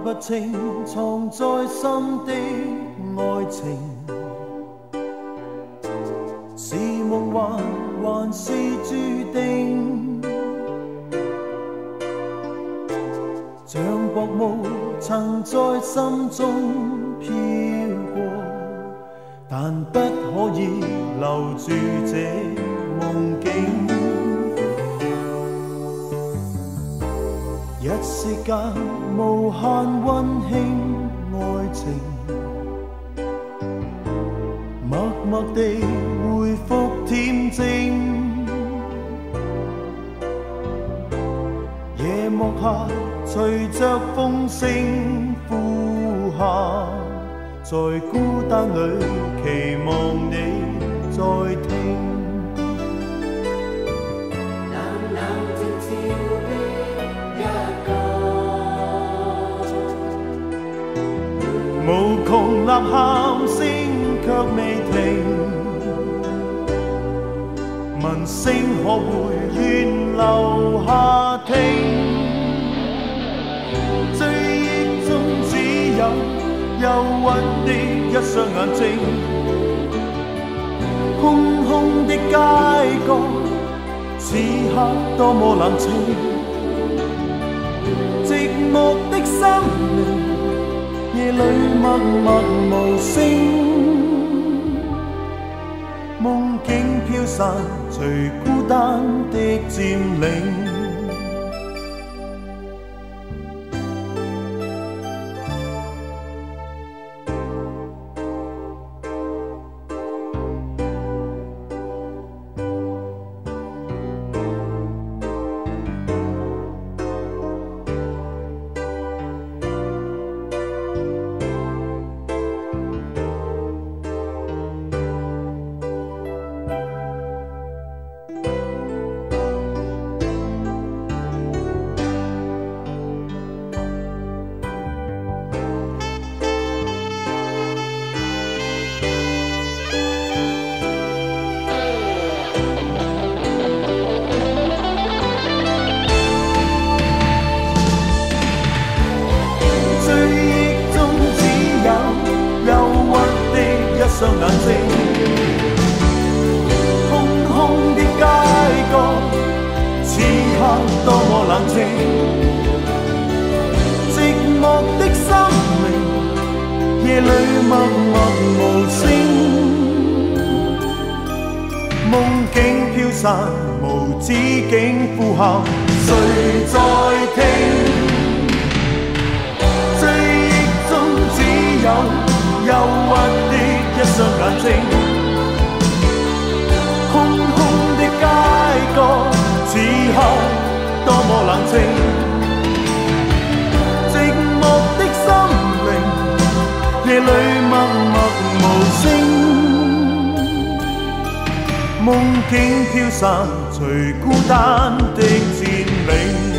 不清藏在心的爱情，是梦幻还是注定？像薄雾曾在心中飘过，但不可以留住这梦境。一息间无限温馨爱情，默默地回复恬静。夜幕下随着风声呼喊，在孤单里期望你再听。無窮吶喊聲卻未停，問聲可會願留下聽？追憶中只有憂鬱的一雙眼睛，空空的街角，此刻多麼冷清，寂寞的心靈。夜裏默默無聲，夢境飄散，隨孤單的佔領。雙眼睛，空空的街角，此刻多麼冷清，寂寞的心靈，夜裏默默無聲，夢境飄散，無止境呼喊，誰在聽？追憶中只有憂鬱的一雙眼睛，空空的街角，此刻多麼冷清，寂寞的心靈，夜裏默默無聲，夢境飄散，隨孤單的佔領。